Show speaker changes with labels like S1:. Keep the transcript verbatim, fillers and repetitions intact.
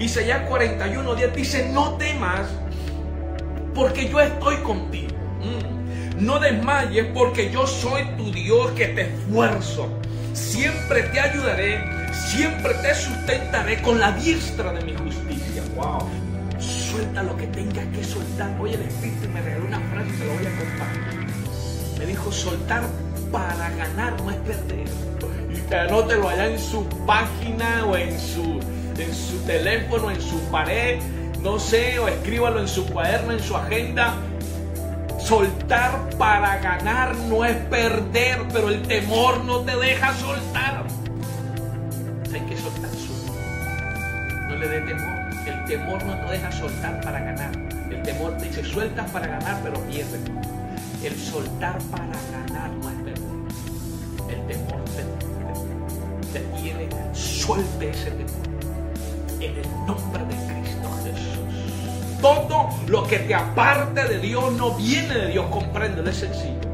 S1: Isaías cuarenta y uno diez dice: no temas, porque yo estoy contigo. Mm. No desmayes, porque yo soy tu Dios que te esfuerzo. Siempre te ayudaré, siempre te sustentaré con la diestra de mi justicia. Wow. Suelta lo que tengas que soltar. Oye, el Espíritu me regaló una frase y se la voy a compartir. Me dijo: soltar para ganar no es perder. Y que anótelo allá en su página o en su, en su teléfono, en su pared, no sé, o escríbalo en su cuaderno, en su agenda. Soltar para ganar no es perder, pero el temor no te deja soltar. Hay que soltar solo. No le dé temor. El temor no te deja soltar para ganar. El temor te dice: sueltas para ganar, pero pierdes. El soltar para ganar no es perder. El temor te, te, te tiene. Suelte ese temor. En el nombre de Cristo Jesús. Todo lo que te aparte de Dios no viene de Dios. Compréndelo, es sencillo.